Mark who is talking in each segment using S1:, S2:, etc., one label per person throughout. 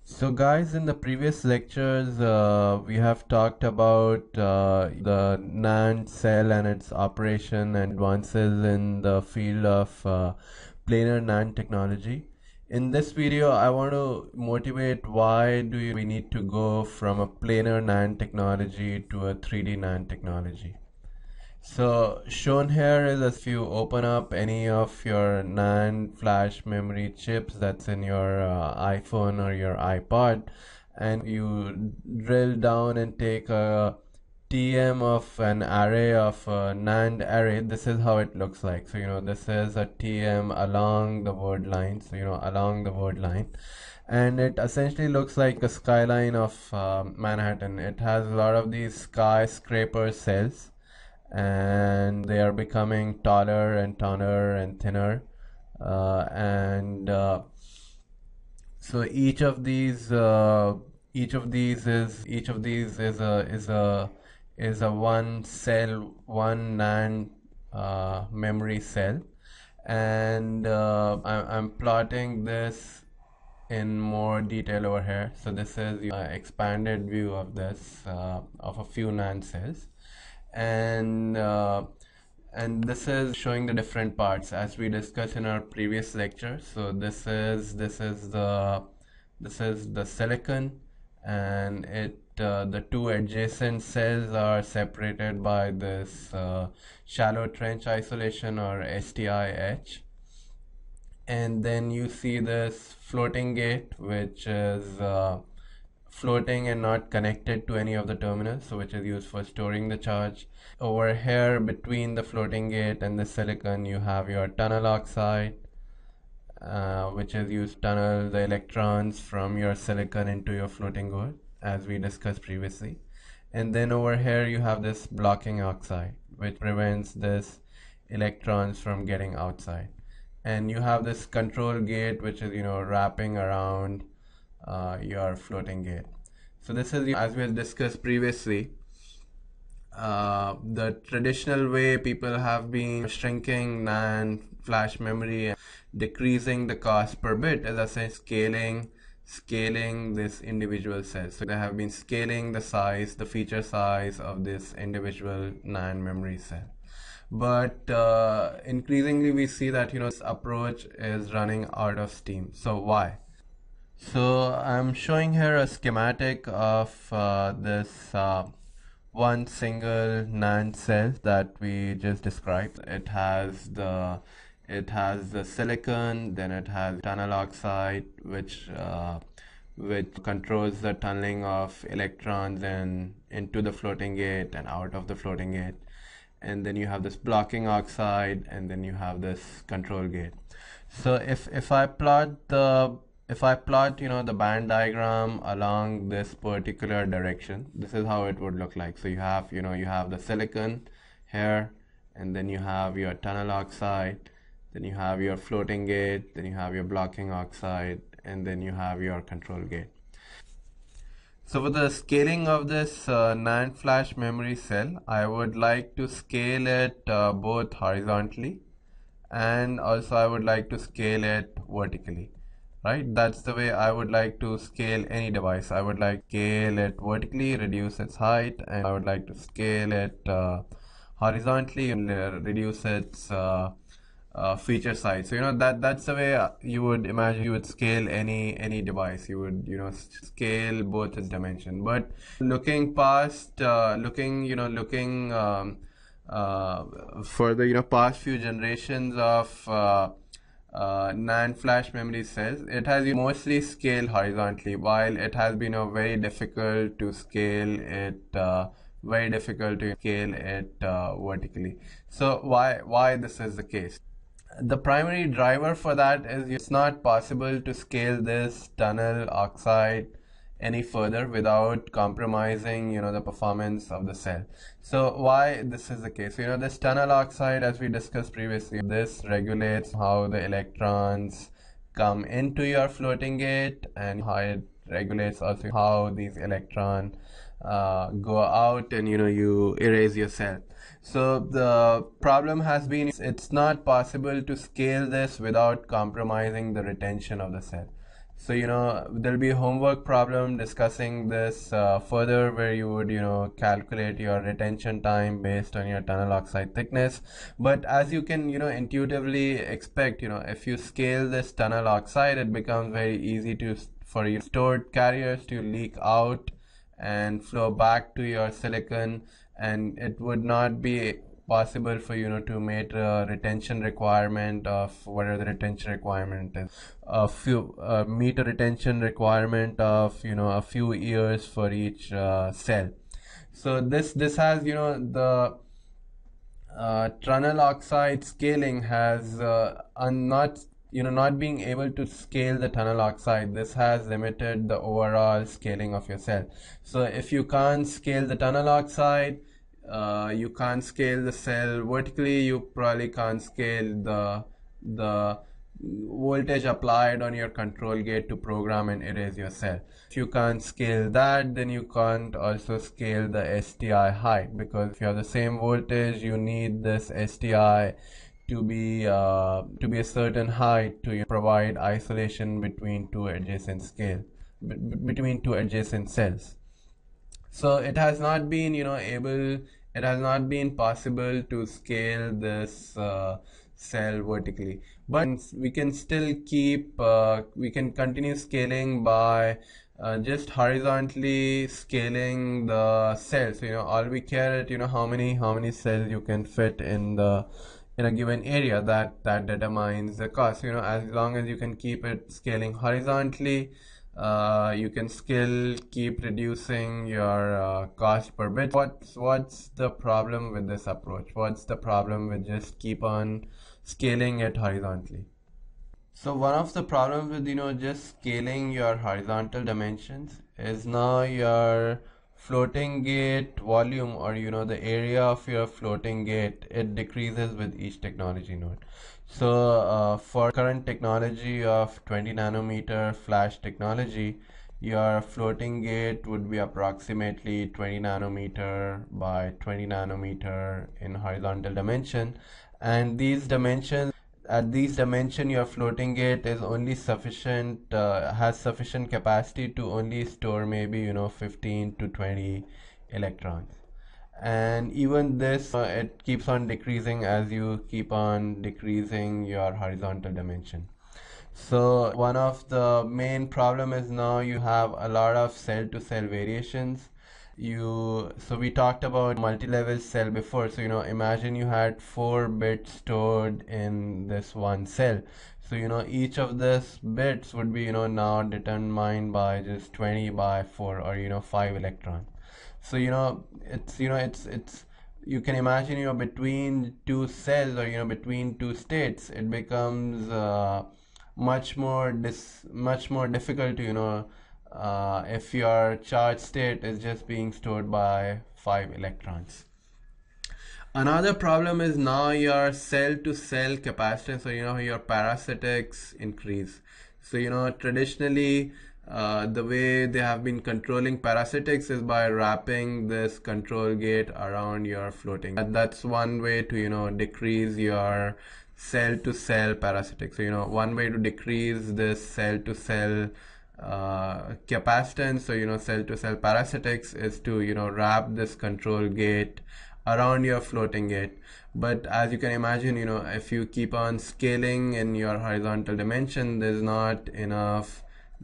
S1: So guys, in the previous lectures, we have talked about the NAND cell and its operation and advances in the field of planar NAND technology. In this video, I want to motivate why do we need to go from a planar NAND technology to a 3D NAND technology. So shown here is if you open up any of your NAND flash memory chips that's in your iPhone or your iPod, and you drill down and take a TM of an array of a NAND array, this is how it looks like. So this is a TM along the word line, so along the word line, and it essentially looks like a skyline of Manhattan. It has a lot of these skyscraper cells, and they are becoming taller and taller and thinner, and so each of these is a one cell, one NAND memory cell, and I'm plotting this in more detail over here. So this is an expanded view of this of a few NAND cells, and this is showing the different parts as we discussed in our previous lecture. So this is the silicon, and the two adjacent cells are separated by this shallow trench isolation, or STIH. And then you see this floating gate, which is floating and not connected to any of the terminals, so which is used for storing the charge. Over here between the floating gate and the silicon, you have your tunnel oxide, which is used to tunnel the electrons from your silicon into your floating gate, as we discussed previously. And then over here you have this blocking oxide, which prevents this electrons from getting outside. And you have this control gate, which is wrapping around your floating gate. So this is, as we have discussed previously, the traditional way people have been shrinking NAND flash memory and decreasing the cost per bit is essentially scaling this individual cell. So they have been scaling the size, the feature size of this individual NAND memory cell. But increasingly we see that this approach is running out of steam. So why? So I'm showing here a schematic of this one single NAND cell that we just described. It has the silicon, then it has tunnel oxide, which controls the tunneling of electrons into the floating gate and out of the floating gate. And then you have this blocking oxide, and then you have this control gate. So if I plot the band diagram along this particular direction, this is how it would look like. So you have the silicon here, and then you have your tunnel oxide, then you have your floating gate, then you have your blocking oxide, and then you have your control gate. So for the scaling of this NAND flash memory cell, I would like to scale it both horizontally, and also I would like to scale it vertically. Right, that's the way I would like to scale any device. I would like to scale it vertically, reduce its height, and I would like to scale it horizontally and reduce its feature size. So that's the way you would imagine you would scale any device. You would scale both its dimension. But looking past for the past few generations of NAND flash memory cells, it has mostly scaled horizontally, while it has been very difficult to scale it vertically. So why this is the case? The primary driver for that is it's not possible to scale this tunnel oxide any further without compromising the performance of the cell. So why this is the case? This tunnel oxide, as we discussed previously, this regulates how the electrons come into your floating gate, and how it regulates also how these electrons go out, and you erase your cell. So the problem has been it's not possible to scale this without compromising the retention of the cell. So, there'll be a homework problem discussing this further, where you would, calculate your retention time based on your tunnel oxide thickness. But as you can, intuitively expect, if you scale this tunnel oxide, it becomes very easy for your stored carriers to leak out and flow back to your silicon, and it would not be possible for to meet a retention requirement of whatever the retention requirement is, meet a retention requirement of a few years for each cell. So this has the tunnel oxide scaling has not being able to scale the tunnel oxide. This has limited the overall scaling of your cell. So if you can't scale the tunnel oxide, you can't scale the cell vertically, you probably can't scale the voltage applied on your control gate to program and erase your cell. If you can't scale that, then you can't also scale the STI height, because if you have the same voltage, you need this STI to be a certain height to provide isolation between two adjacent between two adjacent cells. So it has not been it has not been possible to scale this cell vertically, but we can still we can continue scaling by just horizontally scaling the cells. All we care at how many cells you can fit in a given area. That determines the cost. As long as you can keep it scaling horizontally, you can still keep reducing your cost per bit. What's the problem with this approach? What's the problem with just keep on scaling it horizontally? So one of the problems with just scaling your horizontal dimensions is now your floating gate volume, or the area of your floating gate, it decreases with each technology node. So for current technology of 20 nanometer flash technology, your floating gate would be approximately 20 nanometer by 20 nanometer in horizontal dimension, and these dimensions your floating gate is only sufficient, has sufficient capacity to only store maybe 15 to 20 electrons. And even this, it keeps on decreasing as you keep on decreasing your horizontal dimension. So one of the main problem is now you have a lot of cell to cell variations. So we talked about multi-level cell before. So imagine you had 4 bits stored in this one cell. So each of these bits would be now determined by just 20 by 4, or 5 electrons. So it's you can imagine between two cells, or between two states, it becomes much more difficult to if your charge state is just being stored by 5 electrons. Another problem is now your cell to cell capacitance, or your parasitics increase. So traditionally, the way they have been controlling parasitics is by wrapping this control gate around your floating. That's one way to decrease your cell to cell parasitics. So one way to decrease this cell to cell capacitance, so cell to cell parasitics, is to wrap this control gate around your floating gate. But as you can imagine, if you keep on scaling in your horizontal dimension, there's not enough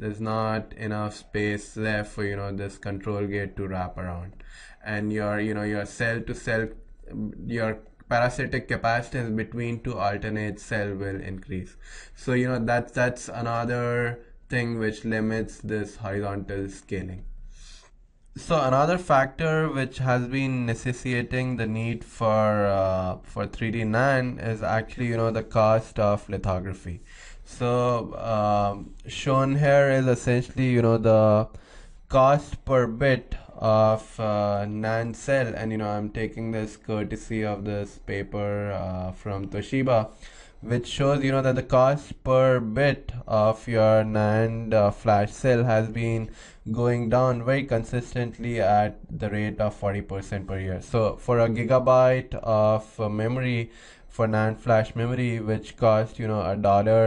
S1: space left for this control gate to wrap around, and your cell to cell, your parasitic capacitance between two alternate cell will increase. So that's another thing which limits this horizontal scaling. So another factor which has been necessitating the need for 3D NAND is actually the cost of lithography. So shown here is essentially the cost per bit of NAND cell, and I'm taking this courtesy of this paper from Toshiba, which shows that the cost per bit of your NAND flash cell has been going down very consistently at the rate of 40% per year. So for a gigabyte of memory, for NAND flash memory, which cost $1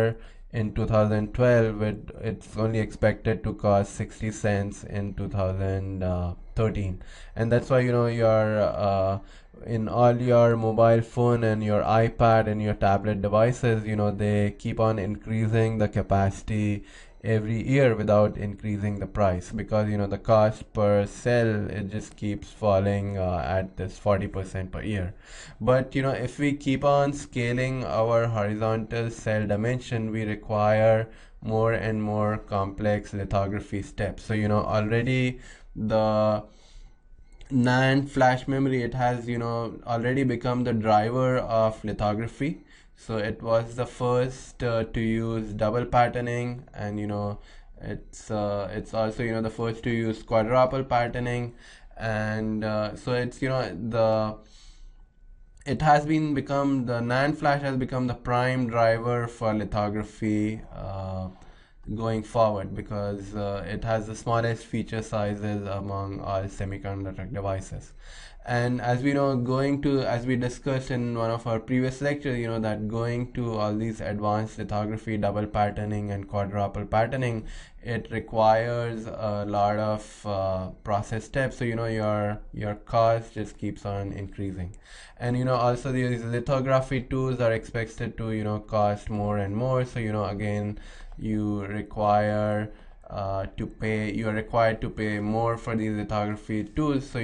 S1: in 2012, it's only expected to cost 60 cents in 2013. And that's why, your in all your mobile phone and your iPad and your tablet devices, they keep on increasing the capacity every year without increasing the price, because the cost per cell, it just keeps falling at this 40% per year. But if we keep on scaling our horizontal cell dimension, we require more and more complex lithography steps. So already the NAND flash memory, it has already become the driver of lithography. So it was the first to use double patterning, and it's also the first to use quadruple patterning. And so it's the it has been become the NAND flash has become the prime driver for lithography going forward, because it has the smallest feature sizes among all semiconductor devices. And as we know, as we discussed in one of our previous lectures, that going to all these advanced lithography, double patterning and quadruple patterning, it requires a lot of process steps. So your cost just keeps on increasing. And also these lithography tools are expected to cost more and more. So again, you require you are required to pay more for these lithography tools. So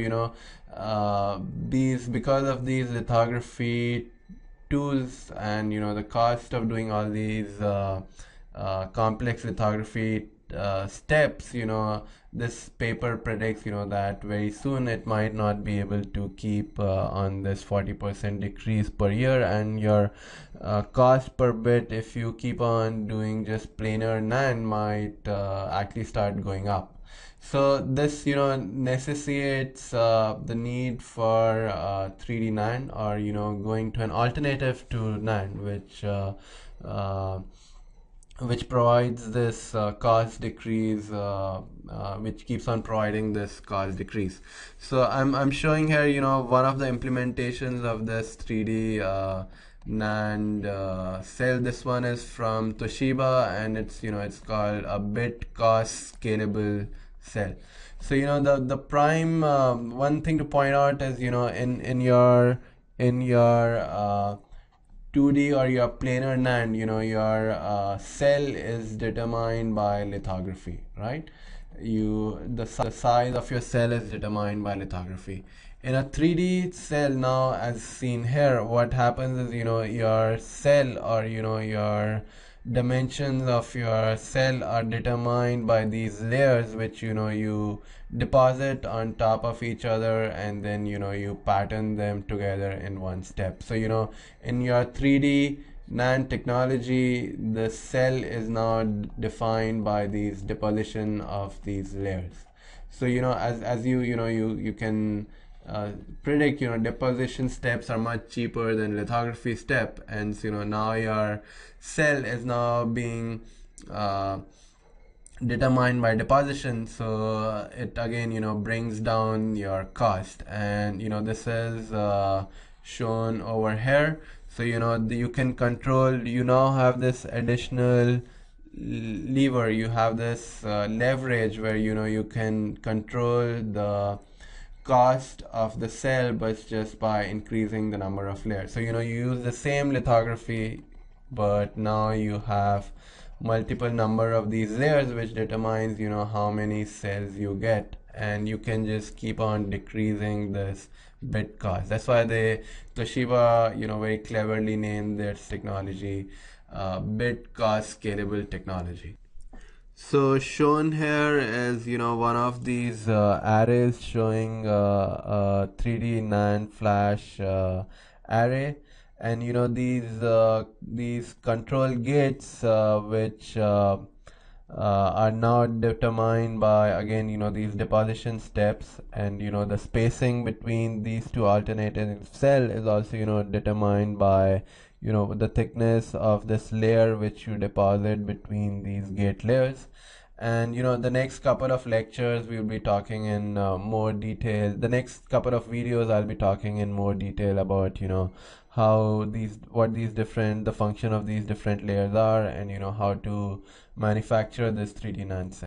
S1: because of these lithography tools, and the cost of doing all these complex lithography steps, this paper predicts that very soon it might not be able to keep on this 40% decrease per year, and your cost per bit, if you keep on doing just planar NAND, might actually start going up. So this necessitates the need for 3D NAND, or going to an alternative to NAND, which provides this cost decrease, which keeps on providing this cost decrease. So I'm showing here one of the implementations of this 3D NAND cell. This one is from Toshiba, and it's called a bit cost scalable cell. So the prime one thing to point out is in your 2D or your planar NAND, your cell is determined by lithography, right? The size of your cell is determined by lithography. In a 3D cell now, as seen here, what happens is your cell, or your dimensions of your cell are determined by these layers, which you deposit on top of each other, and then you pattern them together in one step. So in your 3D NAND technology, the cell is now defined by these deposition of these layers. So as you can predict, deposition steps are much cheaper than lithography step, and so now your cell is now being determined by deposition. So it again brings down your cost, and this is shown over here. So you can control, you now have this additional lever, you have this leverage where you can control the cost of the cell, but just by increasing the number of layers. So you use the same lithography, but now you have multiple number of these layers, which determines how many cells you get, and you can just keep on decreasing this bit cost. That's why Toshiba very cleverly named this technology bit cost scalable technology. So shown here is one of these arrays showing a 3D NAND flash array, and these control gates which are now determined by, again these deposition steps, and the spacing between these two alternating cell is also determined by the thickness of this layer which you deposit between these gate layers. And the next couple of lectures we'll be talking in more detail. The next couple of videos I'll be talking in more detail about how the function of these different layers are, and how to manufacture this 3D NAND set.